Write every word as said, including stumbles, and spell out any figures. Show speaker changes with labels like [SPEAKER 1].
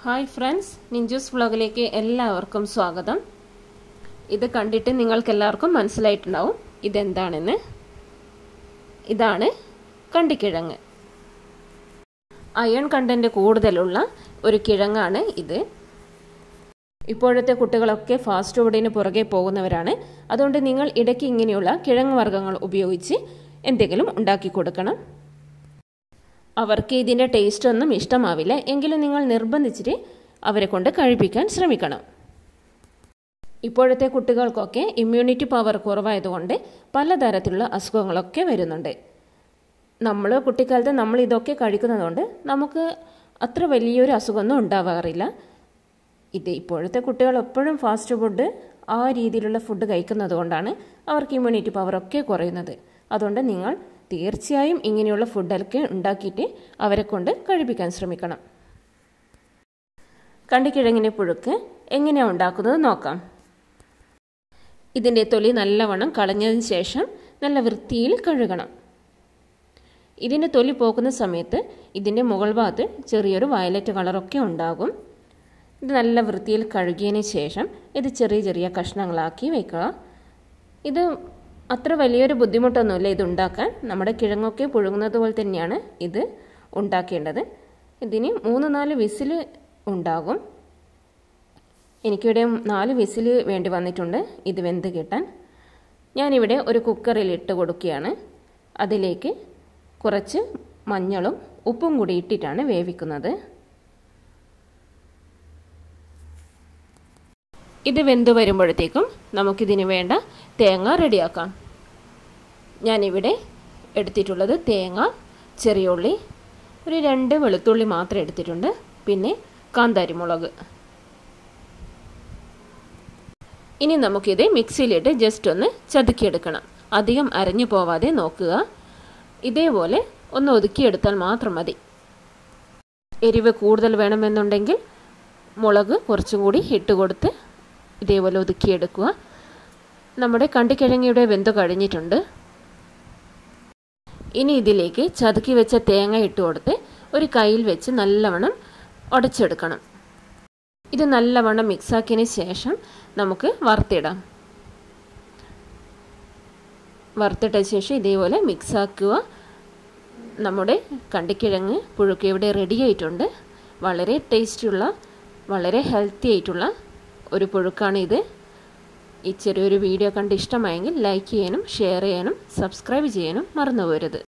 [SPEAKER 1] Hi friends, നിഞ്ചൂസ് വ്ളോഗിലേക്ക് എല്ലാവർക്കും സ്വാഗതം. ഇത് കണ്ടിട്ട് നിങ്ങൾക്കെല്ലാവർക്കും മനസ്സിലായിട്ടുണ്ടാവും ഇതെന്താണെന്ന്. ഇതാണ് കണ്ടിക്കിഴങ്ങ്. അയൺ കണ്ടന്റ് കൂടുതലുള്ള ഒരു കിഴങ്ങാണ് ഇത്. ഇപ്പോഴത്തെ കുട്ടികളൊക്കെ ഫാസ്റ്റ് ഫുഡിന് പുറകെ പോകുന്നവരാണ്. അതുകൊണ്ട് നിങ്ങൾ ഇടയ്ക്ക് ഇങ്ങനെയുള്ള കിഴങ്ങ് വർഗ്ഗങ്ങൾ ഉപയോഗിച്ച് എന്തെങ്കിലും ഉണ്ടാക്കി കൊടുക്കണം. അവർക്ക് ഇതിൻ്റെ ടേസ്റ്റ് ഒന്നും ഇഷ്ടമാവില്ല, എങ്കിലും നിങ്ങൾ നിർബന്ധിച്ചിട്ട് അവരെ കൊണ്ട് കഴിപ്പിക്കാൻ ശ്രമിക്കണം. ഇപ്പോഴത്തെ കുട്ടികൾക്കൊക്കെ ഇമ്മ്യൂണിറ്റി പവർ കുറവായതുകൊണ്ട് പലതരത്തിലുള്ള അസുഖങ്ങളൊക്കെ വരുന്നുണ്ട്. നമ്മൾ കുട്ടിക്കാലത്ത് നമ്മൾ ഇതൊക്കെ കഴിക്കുന്നതുകൊണ്ട് നമുക്ക് അത്ര വലിയൊരു അസുഖമൊന്നും ഉണ്ടാവാറില്ല. ഇത് ഇപ്പോഴത്തെ കുട്ടികൾ എപ്പോഴും ഫാസ്റ്റ് ഫുഡ് ആ രീതിയിലുള്ള ഫുഡ് കഴിക്കുന്നത് കൊണ്ടാണ് അവർക്ക് ഇമ്മ്യൂണിറ്റി പവറൊക്കെ കുറയുന്നത്. അതുകൊണ്ട് നിങ്ങൾ തീർച്ചയായും ഇങ്ങനെയുള്ള ഫുഡൊക്കെ ഉണ്ടാക്കിയിട്ട് അവരെ കൊണ്ട് കഴിപ്പിക്കാൻ ശ്രമിക്കണം. കണ്ടിക്കിഴങ്ങിൻ്റെ പുഴുക്ക് എങ്ങനെയാണ് ഉണ്ടാക്കുന്നത് നോക്കാം. ഇതിൻ്റെ തൊലി നല്ലവണ്ണം കളഞ്ഞതിന് ശേഷം നല്ല വൃത്തിയിൽ കഴുകണം. ഇതിൻ്റെ തൊലി പോക്കുന്ന സമയത്ത് ഇതിൻ്റെ മുകൾ ഭാഗത്ത് ചെറിയൊരു വയലറ്റ് കളറൊക്കെ ഉണ്ടാകും. ഇത് നല്ല വൃത്തിയിൽ കഴുകിയതിന് ശേഷം ഇത് ചെറിയ ചെറിയ കഷ്ണങ്ങളാക്കി വയ്ക്കുക. ഇത് അത്ര വലിയൊരു ബുദ്ധിമുട്ടൊന്നുമില്ല ഇത് ഉണ്ടാക്കാൻ. നമ്മുടെ കിഴങ്ങൊക്കെ പുഴുങ്ങുന്നത് പോലെ തന്നെയാണ് ഇത് ഉണ്ടാക്കേണ്ടത്. ഇതിന് മൂന്ന് നാല് വിസിൽ ഉണ്ടാകും. എനിക്കിവിടെ നാല് വിസിൽ വേണ്ടി വന്നിട്ടുണ്ട് ഇത് വെന്ത് കിട്ടാൻ. ഞാനിവിടെ ഒരു കുക്കറിൽ ഇട്ട് കൊടുക്കുകയാണ്. അതിലേക്ക് കുറച്ച് മഞ്ഞളും ഉപ്പും കൂടി ഇട്ടിട്ടാണ് വേവിക്കുന്നത്. ഇത് വെന്ത് വരുമ്പോഴത്തേക്കും നമുക്കിതിന് വേണ്ട തേങ്ങ റെഡിയാക്കാം. ഞാനിവിടെ എടുത്തിട്ടുള്ളത് തേങ്ങ, ചെറിയ ഉള്ളി, ഒരു രണ്ട് വെളുത്തുള്ളി മാത്രം എടുത്തിട്ടുണ്ട്, പിന്നെ കാന്താരിമുളക്. ഇനി നമുക്കിത് മിക്സിയിലിട്ട് ജസ്റ്റ് ഒന്ന് ചതുക്കിയെടുക്കണം. അധികം അരഞ്ഞു പോവാതെ നോക്കുക. ഇതേപോലെ ഒന്ന് ഒതുക്കിയെടുത്താൽ മാത്രം മതി. എരിവ് കൂടുതൽ വേണമെന്നുണ്ടെങ്കിൽ മുളക് കുറച്ചും കൂടി ഇട്ട് കൊടുത്ത് ഇതേപോലെ ഒതുക്കിയെടുക്കുക. നമ്മുടെ കണ്ടിക്കിഴങ്ങയുടെ വെന്ത് കഴിഞ്ഞിട്ടുണ്ട്. ഇനി ഇതിലേക്ക് ചതുക്കി വെച്ച തേങ്ങ ഇട്ട് കൊടുത്ത് ഒരു കയ്യിൽ വെച്ച് നല്ലവണ്ണം ഉടച്ചെടുക്കണം. ഇത് നല്ലവണ്ണം മിക്സാക്കിയതിന് ശേഷം നമുക്ക് വറുത്തിടാം. വറുത്തിട്ട ശേഷം ഇതേപോലെ മിക്സാക്കുക. നമ്മുടെ കണ്ടിക്കിഴങ്ങ് പുഴുക്ക് ഇവിടെ റെഡി ആയിട്ടുണ്ട്. വളരെ ടേസ്റ്റുള്ള, വളരെ ഹെൽത്തി ആയിട്ടുള്ള ഒരു പുഴുക്കാണിത്. ഈ ചെറിയൊരു വീഡിയോ കണ്ട് ഇഷ്ടമായെങ്കിൽ ലൈക്ക് ചെയ്യാനും ഷെയർ ചെയ്യാനും സബ്സ്ക്രൈബ് ചെയ്യാനും മറന്നു പോകരുത്.